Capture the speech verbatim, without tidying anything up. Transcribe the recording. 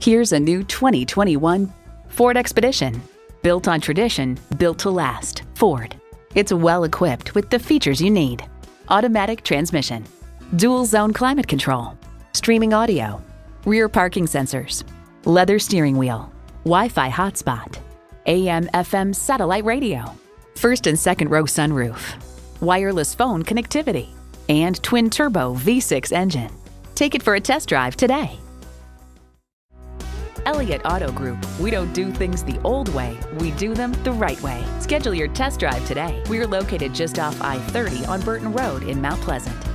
Here's a new twenty twenty-one Ford Expedition. Built on tradition, built to last. Ford. It's well equipped with the features you need. Automatic transmission, dual zone climate control, streaming audio, rear parking sensors, leather steering wheel, Wi-Fi hotspot, A M F M satellite radio, first and second row sunroof, wireless phone connectivity, and twin-turbo V six engine. Take it for a test drive today. Elliott Auto Group. We don't do things the old way, we do them the right way. Schedule your test drive today. We're located just off I thirty on Burton Road in Mount Pleasant.